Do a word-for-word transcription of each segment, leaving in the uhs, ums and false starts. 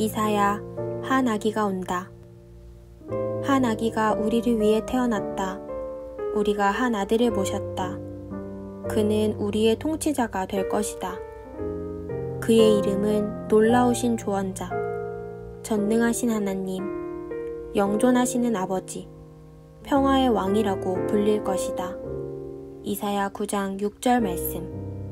이사야, 한 아기가 온다. 한 아기가 우리를 위해 태어났다. 우리가 한 아들을 모셨다. 그는 우리의 통치자가 될 것이다. 그의 이름은 놀라우신 조언자, 전능하신 하나님, 영존하시는 아버지, 평화의 왕이라고 불릴 것이다. 이사야 구 장 육 절 말씀.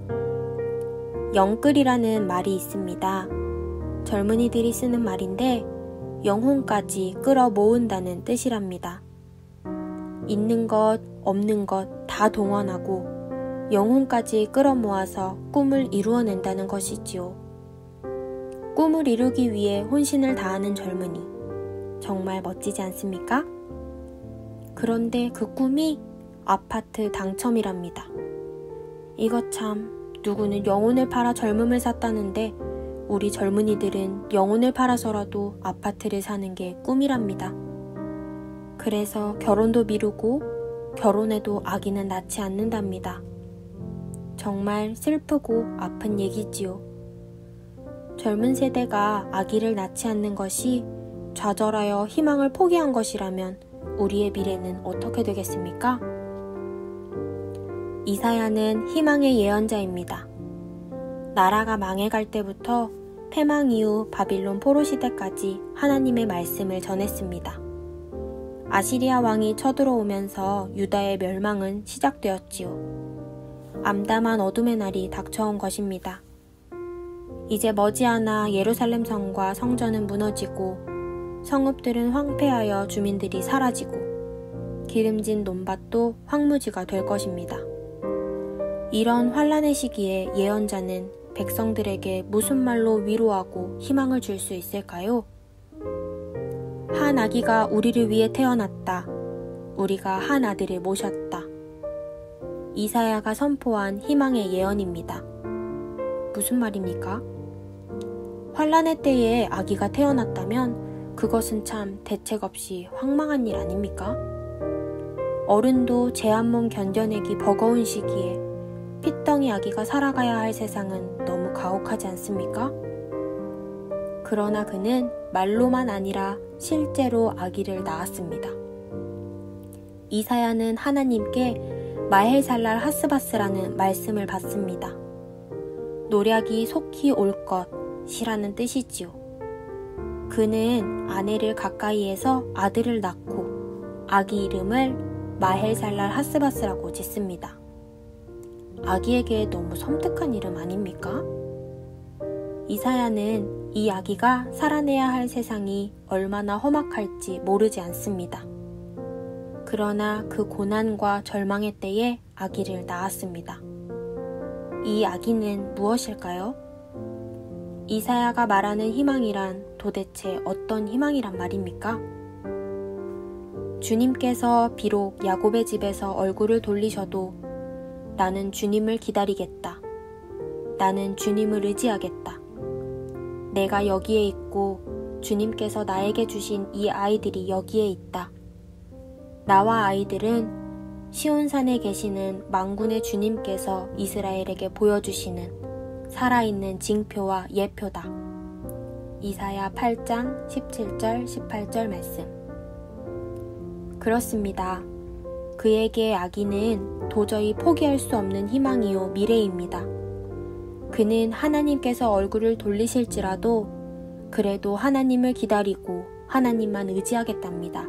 영끌이라는 말이 있습니다. 젊은이들이 쓰는 말인데 영혼까지 끌어모은다는 뜻이랍니다. 있는 것, 없는 것 다 동원하고 영혼까지 끌어모아서 꿈을 이루어낸다는 것이지요. 꿈을 이루기 위해 혼신을 다하는 젊은이, 정말 멋지지 않습니까? 그런데 그 꿈이 아파트 당첨이랍니다. 이것 참, 누구는 영혼을 팔아 젊음을 샀다는데 우리 젊은이들은 영혼을 팔아서라도 아파트를 사는 게 꿈이랍니다. 그래서 결혼도 미루고 결혼해도 아기는 낳지 않는답니다. 정말 슬프고 아픈 얘기지요. 젊은 세대가 아기를 낳지 않는 것이 좌절하여 희망을 포기한 것이라면 우리의 미래는 어떻게 되겠습니까? 이사야는 희망의 예언자입니다. 나라가 망해갈 때부터 패망 이후 바빌론 포로 시대까지 하나님의 말씀을 전했습니다. 아시리아 왕이 쳐들어오면서 유다의 멸망은 시작되었지요. 암담한 어둠의 날이 닥쳐온 것입니다. 이제 머지않아 예루살렘 성과 성전은 무너지고 성읍들은 황폐하여 주민들이 사라지고 기름진 논밭도 황무지가 될 것입니다. 이런 환란의 시기에 예언자는 백성들에게 무슨 말로 위로하고 희망을 줄 수 있을까요? 한 아기가 우리를 위해 태어났다. 우리가 한 아들을 모셨다. 이사야가 선포한 희망의 예언입니다. 무슨 말입니까? 환란의 때에 아기가 태어났다면 그것은 참 대책 없이 황망한 일 아닙니까? 어른도 제 한 몸 견뎌내기 버거운 시기에 핏덩이 아기가 살아가야 할 세상은 너무 가혹하지 않습니까? 그러나 그는 말로만 아니라 실제로 아기를 낳았습니다. 이사야는 하나님께 마헬살랄 하스바스라는 말씀을 받습니다. 노략이 속히 올 것이라는 뜻이지요. 그는 아내를 가까이에서 아들을 낳고 아기 이름을 마헬살랄 하스바스라고 짓습니다. 아기에게 너무 섬뜩한 이름 아닙니까? 이사야는 이 아기가 살아내야 할 세상이 얼마나 험악할지 모르지 않습니다. 그러나 그 고난과 절망의 때에 아기를 낳았습니다. 이 아기는 무엇일까요? 이사야가 말하는 희망이란 도대체 어떤 희망이란 말입니까? 주님께서 비록 야곱의 집에서 얼굴을 돌리셔도 나는 주님을 기다리겠다. 나는 주님을 의지하겠다. 내가 여기에 있고 주님께서 나에게 주신 이 아이들이 여기에 있다. 나와 아이들은 시온산에 계시는 만군의 주님께서 이스라엘에게 보여주시는 살아있는 징표와 예표다. 이사야 팔 장 십칠 절 십팔 절 말씀. 그렇습니다. 그에게 아기는 도저히 포기할 수 없는 희망이요 미래입니다. 그는 하나님께서 얼굴을 돌리실지라도 그래도 하나님을 기다리고 하나님만 의지하겠답니다.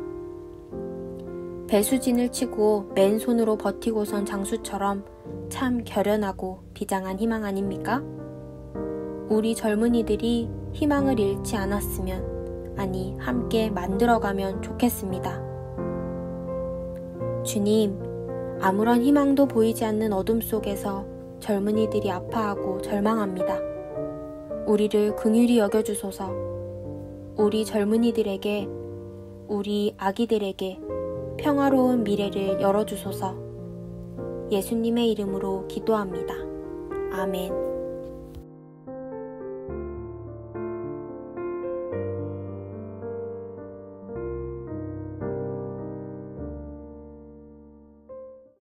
배수진을 치고 맨손으로 버티고선 장수처럼 참 결연하고 비장한 희망 아닙니까? 우리 젊은이들이 희망을 잃지 않았으면, 아니 함께 만들어가면 좋겠습니다. 주님, 아무런 희망도 보이지 않는 어둠 속에서 젊은이들이 아파하고 절망합니다. 우리를 긍휼히 여겨주소서. 우리 젊은이들에게, 우리 아기들에게 평화로운 미래를 열어주소서. 예수님의 이름으로 기도합니다. 아멘.